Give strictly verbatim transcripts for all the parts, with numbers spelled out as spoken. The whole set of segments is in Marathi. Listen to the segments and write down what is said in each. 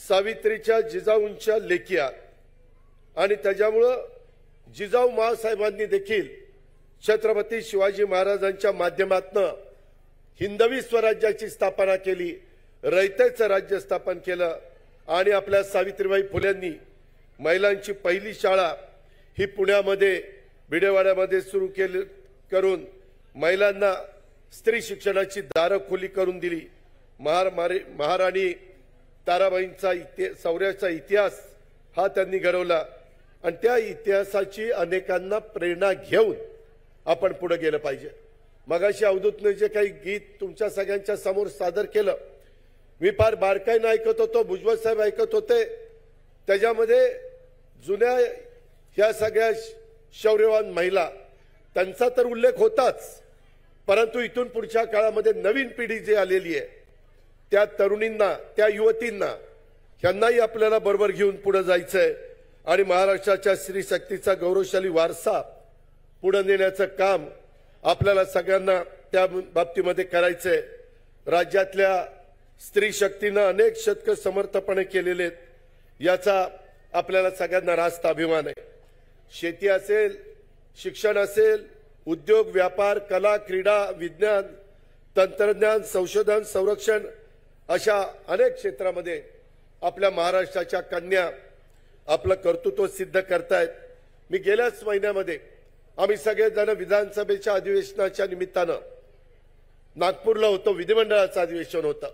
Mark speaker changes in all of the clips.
Speaker 1: सावित्रीच्या जिजाऊंच्या लेकी आहात आणि त्याच्यामुळं जिजाऊ मासाहेबांनी देखील छत्रपती शिवाजी महाराजांच्या माध्यमातून हिंदवी स्वराज्याची स्थापना केली, रयतेचं राज्य स्थापन केलं आणि आपल्या सावित्रीबाई फुलेंनी महिलांची पहिली शाळा ही पुण्यामध्ये भिडेवाड्यामध्ये सुरू केली करून महिलांना स्त्री शिक्षणाची दारं खुली करून दिली। महार महाराणी ताराबाईंचा इति शौर्याचा इतिहास हा त्यांनी घडवला आणि त्या इतिहासाची अनेकांना प्रेरणा घेऊन आपण पुढे गेलं पाहिजे। मगाशी अवधूतने जे काही गीत तुमच्या सगळ्यांच्या समोर सादर केलं मी फार बारकाईने ऐकत होतो, भुजबळ साहेब ऐकत होते। त्याच्यामध्ये जुन्या ह्या सगळ्या शौर्यवान महिला त्यांचा तर उल्लेख होताच, परंतु इथून पुढच्या काळामध्ये नवीन पिढी जी आलेली आहे त्या तरुणींना त्या युवतींना ह्यांनाही आपल्याला बरोबर घेऊन पुढे जायचंय आणि महाराष्ट्राच्या स्त्री शक्तीचा गौरवशाली वारसा पुढे नेण्याचं काम आपल्याला सगळ्यांना त्या बाबतीमध्ये करायचंय। राज्यातल्या स्त्री शक्तीनं अनेक शतक समर्थपणे केलेले आहेत, याचा आपल्याला सगळ्यांना रास्त अभिमान आहे। शेती असेल, शिक्षण असेल, उद्योग, व्यापार, कला, क्रीडा, विज्ञान, तंत्रज्ञान, संशोधन, संरक्षण अशा अनेक क्षेत्रामध्ये आपल्या महाराष्ट्राच्या कन्या आपलं कर्तृत्व सिद्ध करतायत। मी गेल्याच महिन्यामध्ये आम्ही सगळेजण विधानसभेच्या अधिवेशनाच्या निमित्तानं नागपूरला होतो, विधिमंडळाचं अधिवेशन होतं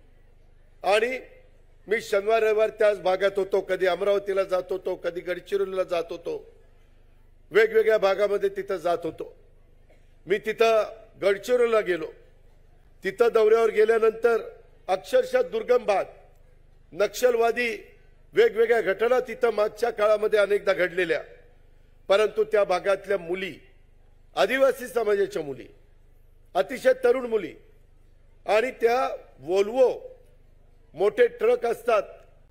Speaker 1: आणि मी शनिवार रविवार त्याच भागात होतो, कधी अमरावतीला जात होतो, कधी गडचिरोलीला जात होतो, वेगवेगळ्या भागामध्ये तिथं जात होतो। मी तिथं गडचिरोलीला गेलो, तिथं दौऱ्यावर गेल्यानंतर अक्षरशः दुर्गम भाग, नक्षलवादी वेगवेगळ्या घटना तिथं मागच्या काळामध्ये अनेकदा घडलेल्या, परंतु त्या भागातल्या मुली, आदिवासी समाजाच्या मुली, अतिशय तरुण मुली आणि त्या वोल्वो मोठे ट्रक असतात,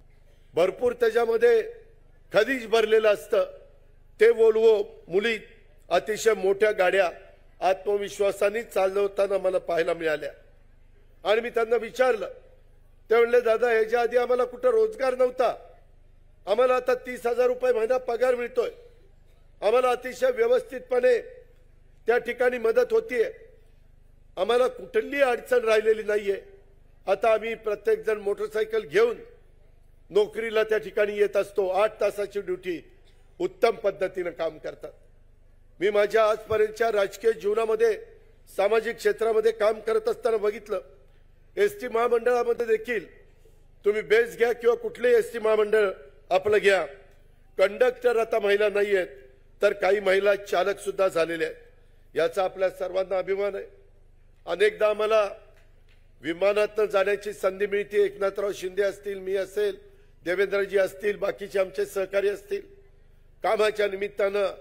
Speaker 1: भरपूर त्याच्यामध्ये खनिज भरलेलं असतं, ते वोल्वो मुली अतिशय मोठ्या गाड्या आत्मविश्वासाने चालवताना मला पाहायला मिळाल्या आणि मी त्यांना विचारलं, ते म्हणले दादा याच्या आधी आम्हाला कुठं रोजगार नव्हता, आम्हाला आता तीस हजार रुपये महिना पगार मिळतोय, आम्हाला अतिशय व्यवस्थितपणे त्या ठिकाणी मदत होतीये, आम्हाला कुठली अडचण राहिलेली नाहीये। आता आम्ही प्रत्येक जण मोटरसायकल घेऊन नोकरीला त्या ठिकाणी येत असतो, आठ तासाची ड्युटी उत्तम पद्धतीने काम करतात। मी माझ्या आजपर्यंतच्या राजकीय जीवनामध्ये सामाजिक क्षेत्रामध्ये काम करत असताना बघितलं, एसटी महामंडळामध्ये देखील तुम्ही बेस घ्या किंवा कुठलेही एसटी महामंडळ आपलं घ्या, कंडक्टर आता महिला नाही आहेत तर काही महिला चालक सुद्धा झालेले आहेत, याचा आपल्या सर्वांना अभिमान आहे। अनेकदा आम्हाला विमानातून जाण्याची संधी मिळते, एकनाथराव शिंदे असतील, मी असेल, देवेंद्रजी असतील, बाकीचे आमचे सहकारी असतील, कामाच्या निमित्तानं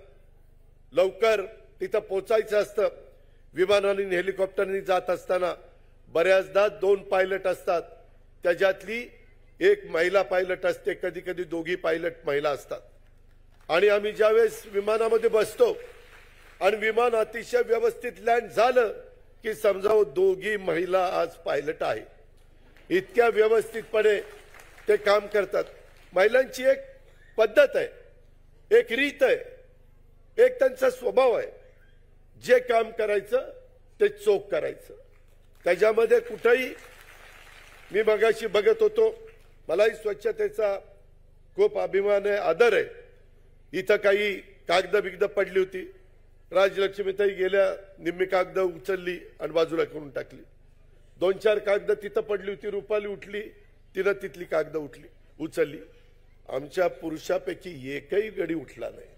Speaker 1: लवकर तिथं पोचायचं असतं, विमानाने हेलिकॉप्टरने जात असताना बऱ्याचदा दोन पायलट असतात, त्याच्यातली एक महिला पायलट असते, कधी कधी दोघी पायलट महिला असतात आणि आम्ही ज्यावेळेस विमानामध्ये बसतो आणि विमान अतिशय व्यवस्थित लँड झालं की समजावं दोघी महिला आज पायलट आहे, इतक्या व्यवस्थितपणे ते काम करतात। महिलांची एक पद्धत आहे, एक रीत आहे, एक त्यांचा स्वभाव आहे, जे काम करायचं ते चोख करायचं, त्याच्यामध्ये कुठेही मी मगाशी बघत होतो, मलाही स्वच्छतेचा खूप अभिमान आहे, आदर आहे। इथं काही कागद बिगद पडली होती, राजलक्ष्मीताई गेल्या, निम्मी कागद उचलली आणि बाजूला करून टाकली, दोन चार कागद तिथं पडली होती, रुपाली उठली, तिनं तिथली कागद उठली उचलली, आमच्या पुरुषापैकी एकही गडी उठला नाही।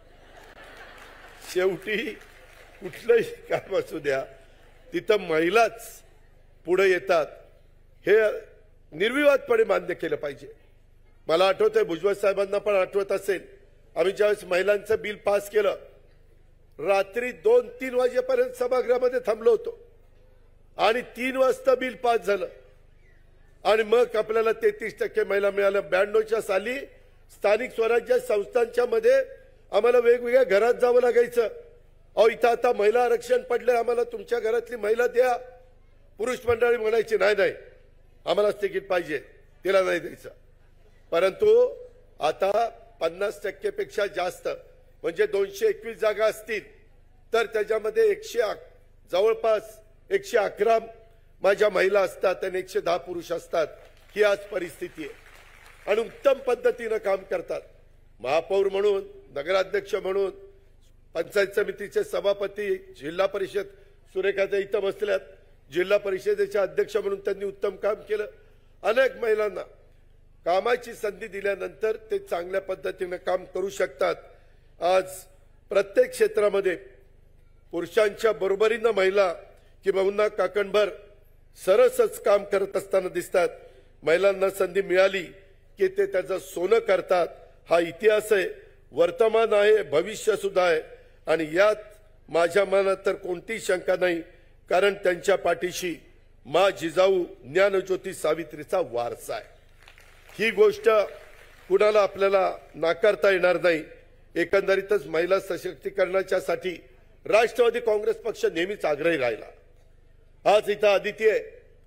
Speaker 1: शेवटी कुठलंही काम असू द्या तिथं महिलाच पुढे येतात, हे निर्विवादपणे मान्य केलं पाहिजे। मला आठवतंय, भुजबळ साहेबांना पण आठवत असेल, आम्ही ज्यावेळेस महिलांचं बिल पास केलं रात्री दोन तीन वाजेपर्यंत सभागृहामध्ये थांबलो होतो आणि तीन वाजता बिल पास झालं आणि मग आपल्याला तेहतीस टक्के महिला मिळाल्या। ब्याण्णवच्या साली स्थानिक स्वराज्य संस्थांच्या मध्ये आम्हाला वेगवेगळ्या घरात जावं लागायचं, अहो इथं आता महिला आरक्षण पडलंय, आम्हाला तुमच्या घरातली महिला द्या। पुरुष मंडळी म्हणायची नाही नाही आम्हालाच तिकीट पाहिजे, तिला नाही द्यायचं। परंतु आता पन्नास टक्के पेक्षा जास्त म्हणजे दोनशे एकवीस जागा असतील तर त्याच्यामध्ये एकशे जवळपास एकशे अकरा माझ्या महिला असतात आणि एकशे दहा पुरुष असतात ही आज परिस्थिती आहे आणि उत्तम पद्धतीने काम करतात। महापौर म्हणून, नगराध्यक्ष म्हणून, पंचायत समितीचे सभापती, जिल्हा परिषद सुरेखाताई इथं बसल्यात, जिल्हा परिषदेचे अध्यक्ष म्हणून त्यांनी उत्तम काम केलं। अनेक महिलांना कामाची संधी दिल्यानंतर ते चांगल्या पद्धतीने काम करू शकतात। आज प्रत्येक क्षेत्रामध्ये पुरुषांच्या बरोबरीने महिला किंवा काकणभर सरसच काम करत असताना दिसतात। महिलांना संधी मिळाली की ते त्याचं सोनं करतात। हा इतिहास आहे, वर्तमान आहे, भविष्य सुद्धा आहे आणि यात माझ्या मनात तर कोणतीही शंका नाही, कारण त्यांच्या पाठीशी मा जिजाऊ ज्ञानज्योती सावित्रीचा वारसा आहे। ही गोष्ट कुणाला आपल्याला नाकारता येणार नाही। एकंदरीतच महिला सशक्तीकरणाच्यासाठी राष्ट्रवादी काँग्रेस पक्ष नेहमीच आग्रही राहिला। आज इथं आदिती आहे,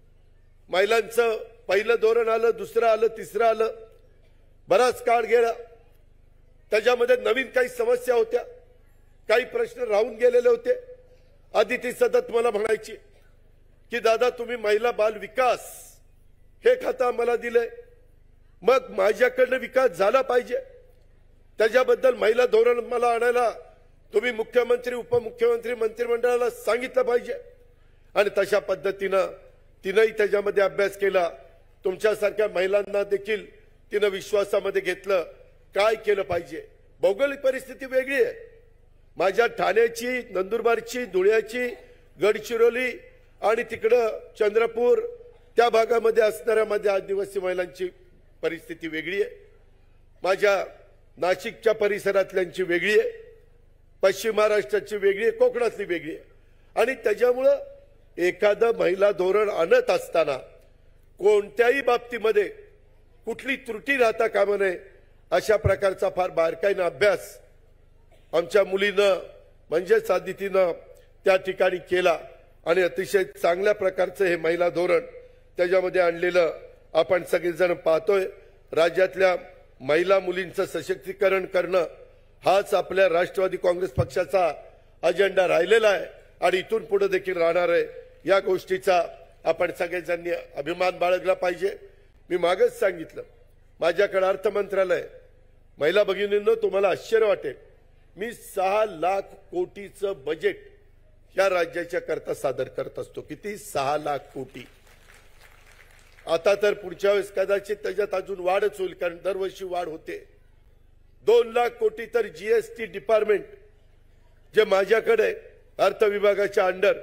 Speaker 1: महिलांचं पहिलं धोरण आलं, दुसरं आलं, तिसरं आलं, बराच काळ गेला, त्याच्यामध्ये नवीन काही समस्या होत्या, काही प्रश्न राहून गेलेले होते। आदिती सतत मला म्हणायची की दादा तुम्ही महिला बाल विकास हे खातं आम्हाला दिलंय, मग माझ्याकडनं विकास झाला पाहिजे, त्याच्याबद्दल महिला धोरण मला आणायला तुम्ही मुख्यमंत्री, उपमुख्यमंत्री, मंत्रिमंडळाला सांगितलं पाहिजे आणि तशा पद्धतीनं तिनंही त्याच्यामध्ये अभ्यास केला। तुमच्यासारख्या महिलांना देखील तिनं विश्वासामध्ये घेतलं, काय केलं पाहिजे। भौगोलिक परिस्थिती वेगळी आहे, माझ्या ठाण्याची, नंदुरबारची, धुळ्याची, गडचिरोली आणि तिकडं चंद्रपूर त्या भागामध्ये असणाऱ्या माझ्या आदिवासी महिलांची परिस्थिती वेगळी आहे, माझ्या नाशिकच्या परिसरातल्यांची वेगळी आहे, पश्चिम महाराष्ट्राची वेगळी आहे, कोकणातली वेगळी आहे आणि त्याच्यामुळं एखादं महिला धोरण आणत असताना कोणत्याही बाबतीमध्ये कुठली त्रुटी राहता कामा नये अशा प्रकारचा फार बारकाईने अभ्यास आमच्या मुलीनं म्हणजेच आदितीनं त्या ठिकाणी केला आणि अतिशय चांगल्या प्रकारचं हे महिला धोरण त्याच्यामध्ये आणलेलं आपण सगळेजण पाहतोय। राज्यातल्या महिला मुलींचं सशक्तीकरण करणं हाच आपल्या राष्ट्रवादी काँग्रेस पक्षाचा अजेंडा राहिलेला आहे आणि इथून पुढे देखील राहणार आहे। या गोष्टीचा आपण सगळेजणांनी अभिमान बाळगला पाहिजे। मी मागच सांगितलं, माझ्याकडे अर्थ मंत्रालय, महिला भगिनींनो तुम्हाला आश्चर्य वाटेल, मी सहा लाख कोटीचं बजेट या राज्याच्या करता सादर करत असतो। किती? सहा लाख कोटी। आता तर पुढच्या वेळेस कदाचित त्याच्यात अजून वाढच होईल, कारण दरवर्षी वाढ होते। दोन लाख कोटी तर जीएसटी डिपार्टमेंट जे माझ्याकडे अर्थ विभागाच्या अंडर,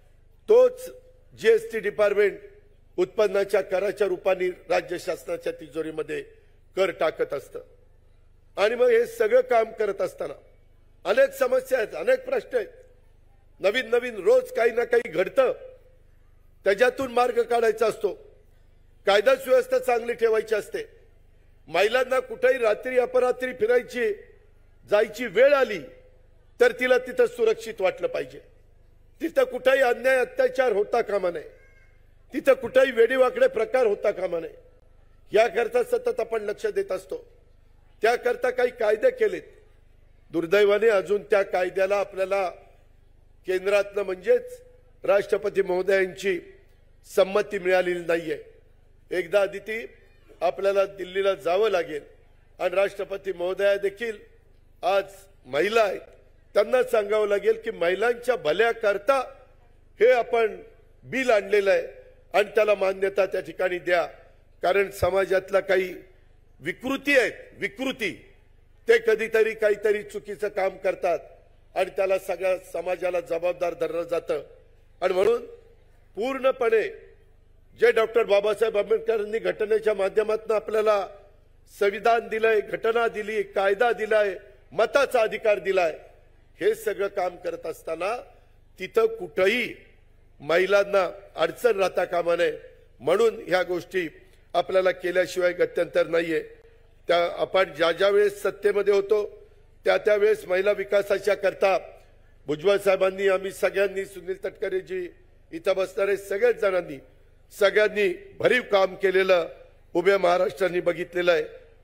Speaker 1: तोच जीएसटी डिपार्टमेंट उत्पन्नाच्या कराच्या रूपाने राज्य शासनाच्या तिजोरीमध्ये कर टाकत असतं आणि मग हे सगळं काम करत असताना अनेक समस्या आहेत, अनेक प्रश्न आहेत, नवीन नवीन रोज काही ना काही घडतं, त्याच्यातून मार्ग काढायचा असतो, कायदा सुव्यवस्था चांगली ठेवायची असते। महिलांना कुठेही रात्री अपरात्री फिरायची जायची वेळ आली तर तिला तिथं सुरक्षित वाटलं पाहिजे, तिथं कुठेही अन्याय अत्याचार होता कामा नये, तिथं कुठेही वेडीवाकडे प्रकार होता कामा नये, याकरता सतत आपण लक्ष देत असतो। त्याकरता काही कायदे केलेत, दुर्दैवाने अजून त्या कायद्याला आपल्याला केंद्रातनं म्हणजेच राष्ट्रपती महोदयांची संमती मिळालेली नाहीये। एकदा आदिती आपल्याला दिल्लीला जावं लागेल आणि राष्ट्रपती महोदया देखील आज महिला आहेत, त्यांना सांगावं लागेल की महिलांच्या भल्याकरता हे आपण बिल आणलेलं आहे आणि त्याला मान्यता त्या ठिकाणी द्या, कारण समाजातला काही विकृती आहेत, विकृती ते कधीतरी काहीतरी चुकीचं काम करतात आणि त्याला सगळ्या समाजाला जबाबदार धरलं जातं आणि म्हणून पूर्णपणे जे डॉक्टर बाबासाहेब आंबेडकरांनी घटनेच्या माध्यमातून आपल्याला संविधान दिलंय, घटना दिली, कायदा दिलाय, मताचा अधिकार दिलाय, हे सगळं काम करत असताना तिथं कुठेही महिलांना अडचण राहता कामा नये म्हणून ह्या गोष्टी आपल्याला केल्याशिवाय गत्यंतर नाहीये। त्या आपण ज्या ज्या वेळेस सत्तेमध्ये होतो त्या त्या वेळेस महिला विकासाच्या करता भुजबळ साहेबांनी, आम्ही सगळ्यांनी, सुनील तटकरेजी, इथं बसणारे सगळेच जणांनी, सगळ्यांनी भरीव काम केलेलं उभ्या महाराष्ट्राने बघितलेलं आहे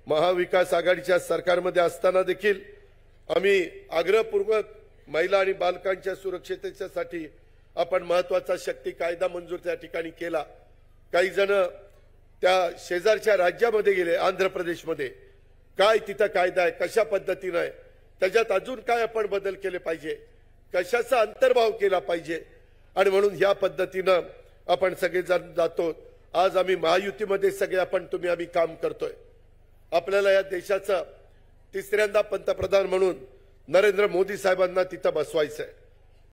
Speaker 1: महाविकास आघाडीच्या सरकारमध्ये असताना देखील आम्ही आग्रहपूर्वक महिला आणि बालकांच्या सुरक्षिततेसाठी आपण महत्वाचा शक्ती कायदा मंजूर त्या ठिकाणी केला। काही जण त्या शेजारच्या राज्यामध्ये गेले, आंध्र प्रदेशमध्ये, काय तिथं कायदा आहे, कशा पद्धतीने आहे, त्याच्यात अजून काय आपण बदल केले पाहिजे, कशाचा अंतर्भाव केला पाहिजे, आणि म्हणून ह्या पद्धतीनं आपण सगळेजण जातो। आज आम्ही महायुतीमध्ये सगळे आपण तुम्ही आम्ही काम करतोय। आपल्याला या देशाचा तिसऱ्यांदा पंतप्रधान म्हणून नरेंद्र मोदी साहेबांना तिथं बसवायचं आहे।